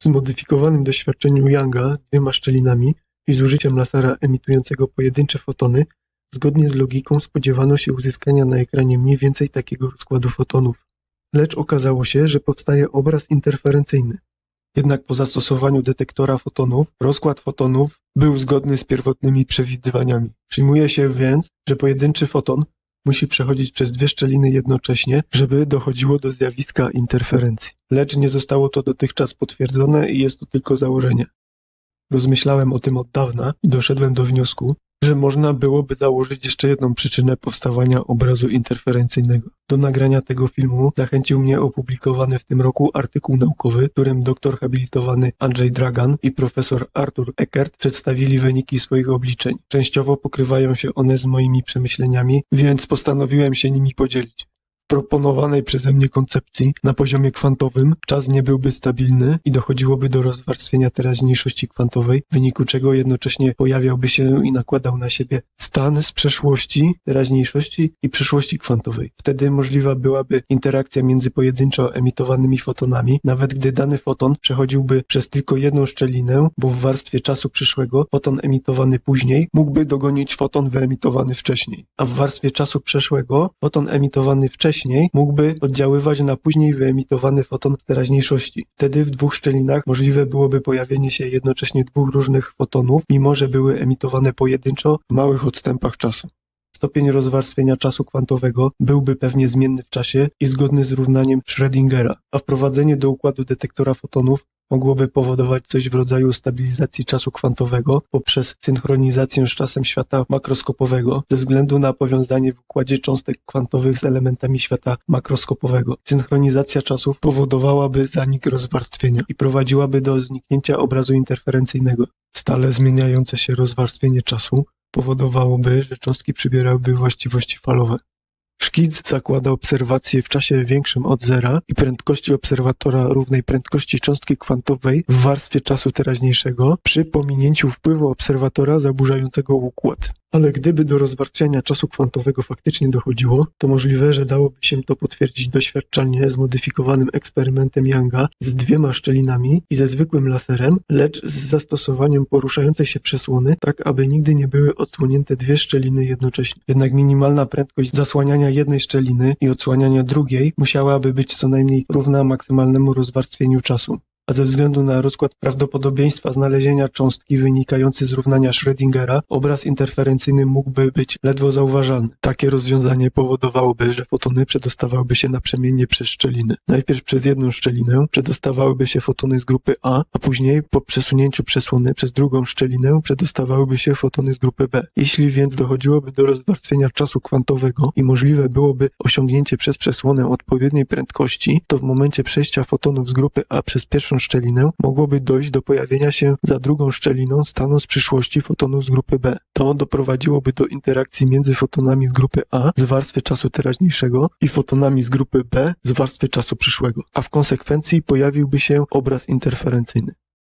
zmodyfikowanym doświadczeniu Younga z dwiema szczelinami i z użyciem lasera emitującego pojedyncze fotony, zgodnie z logiką spodziewano się uzyskania na ekranie mniej więcej takiego rozkładu fotonów. Lecz okazało się, że powstaje obraz interferencyjny. Jednak po zastosowaniu detektora fotonów, rozkład fotonów był zgodny z pierwotnymi przewidywaniami. Przyjmuje się więc, że pojedynczy foton musi przechodzić przez dwie szczeliny jednocześnie, żeby dochodziło do zjawiska interferencji. Lecz nie zostało to dotychczas potwierdzone i jest to tylko założenie. Rozmyślałem o tym od dawna i doszedłem do wniosku, że można byłoby założyć jeszcze jedną przyczynę powstawania obrazu interferencyjnego. Do nagrania tego filmu zachęcił mnie opublikowany w tym roku artykuł naukowy, w którym doktor habilitowany Andrzej Dragan i profesor Arthur Eckert przedstawili wyniki swoich obliczeń. Częściowo pokrywają się one z moimi przemyśleniami, więc postanowiłem się nimi podzielić. W proponowanej przeze mnie koncepcji na poziomie kwantowym czas nie byłby stabilny i dochodziłoby do rozwarstwienia teraźniejszości kwantowej, w wyniku czego jednocześnie pojawiałby się i nakładał na siebie stan z przeszłości, teraźniejszości i przyszłości kwantowej. Wtedy możliwa byłaby interakcja między pojedynczo emitowanymi fotonami, nawet gdy dany foton przechodziłby przez tylko jedną szczelinę, bo w warstwie czasu przyszłego foton emitowany później mógłby dogonić foton wyemitowany wcześniej, a w warstwie czasu przeszłego foton emitowany wcześniej mógłby oddziaływać na później wyemitowany foton z teraźniejszości. Wtedy w dwóch szczelinach możliwe byłoby pojawienie się jednocześnie dwóch różnych fotonów, mimo że były emitowane pojedynczo w małych odstępach czasu. Stopień rozwarstwienia czasu kwantowego byłby pewnie zmienny w czasie i zgodny z równaniem Schrödingera, a wprowadzenie do układu detektora fotonów mogłoby powodować coś w rodzaju stabilizacji czasu kwantowego poprzez synchronizację z czasem świata makroskopowego ze względu na powiązanie w układzie cząstek kwantowych z elementami świata makroskopowego. Synchronizacja czasów powodowałaby zanik rozwarstwienia i prowadziłaby do zniknięcia obrazu interferencyjnego. Stale zmieniające się rozwarstwienie czasu powodowałoby, że cząstki przybierałyby właściwości falowe. Szkic zakłada obserwację w czasie większym od zera i prędkości obserwatora równej prędkości cząstki kwantowej w warstwie czasu teraźniejszego przy pominięciu wpływu obserwatora zaburzającego układ. Ale gdyby do rozwarstwiania czasu kwantowego faktycznie dochodziło, to możliwe, że dałoby się to potwierdzić doświadczalnie zmodyfikowanym eksperymentem Younga z dwiema szczelinami i ze zwykłym laserem, lecz z zastosowaniem poruszającej się przesłony, tak aby nigdy nie były odsłonięte dwie szczeliny jednocześnie. Jednak minimalna prędkość zasłaniania jednej szczeliny i odsłaniania drugiej musiałaby być co najmniej równa maksymalnemu rozwarstwieniu czasu. A ze względu na rozkład prawdopodobieństwa znalezienia cząstki wynikający z równania Schrödingera, obraz interferencyjny mógłby być ledwo zauważalny. Takie rozwiązanie powodowałoby, że fotony przedostawałyby się naprzemiennie przez szczeliny. Najpierw przez jedną szczelinę przedostawałyby się fotony z grupy A, a później po przesunięciu przesłony przez drugą szczelinę przedostawałyby się fotony z grupy B. Jeśli więc dochodziłoby do rozwarstwienia czasu kwantowego i możliwe byłoby osiągnięcie przez przesłonę odpowiedniej prędkości, to w momencie przejścia fotonów z grupy A przez pierwszą szczelinę mogłoby dojść do pojawienia się za drugą szczeliną stanu z przyszłości fotonów z grupy B. To doprowadziłoby do interakcji między fotonami z grupy A z warstwy czasu teraźniejszego i fotonami z grupy B z warstwy czasu przyszłego, a w konsekwencji pojawiłby się obraz interferencyjny.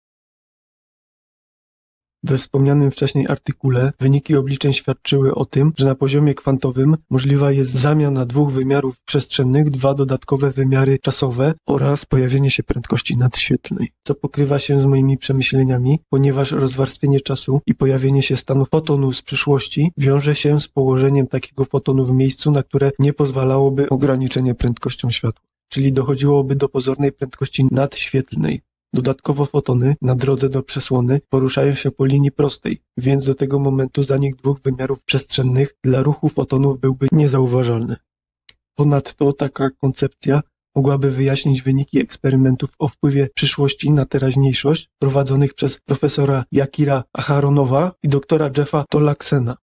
We wspomnianym wcześniej artykule wyniki obliczeń świadczyły o tym, że na poziomie kwantowym możliwa jest zamiana dwóch wymiarów przestrzennych, dwa dodatkowe wymiary czasowe oraz pojawienie się prędkości nadświetlnej, co pokrywa się z moimi przemyśleniami, ponieważ rozwarstwienie czasu i pojawienie się stanu fotonu z przyszłości wiąże się z położeniem takiego fotonu w miejscu, na które nie pozwalałoby ograniczenie prędkością światła, czyli dochodziłoby do pozornej prędkości nadświetlnej. Dodatkowo fotony na drodze do przesłony poruszają się po linii prostej, więc do tego momentu zanik dwóch wymiarów przestrzennych dla ruchu fotonów byłby niezauważalny. Ponadto taka koncepcja mogłaby wyjaśnić wyniki eksperymentów o wpływie przyszłości na teraźniejszość prowadzonych przez profesora Jakira Aharonowa i doktora Jeffa Tolaksena.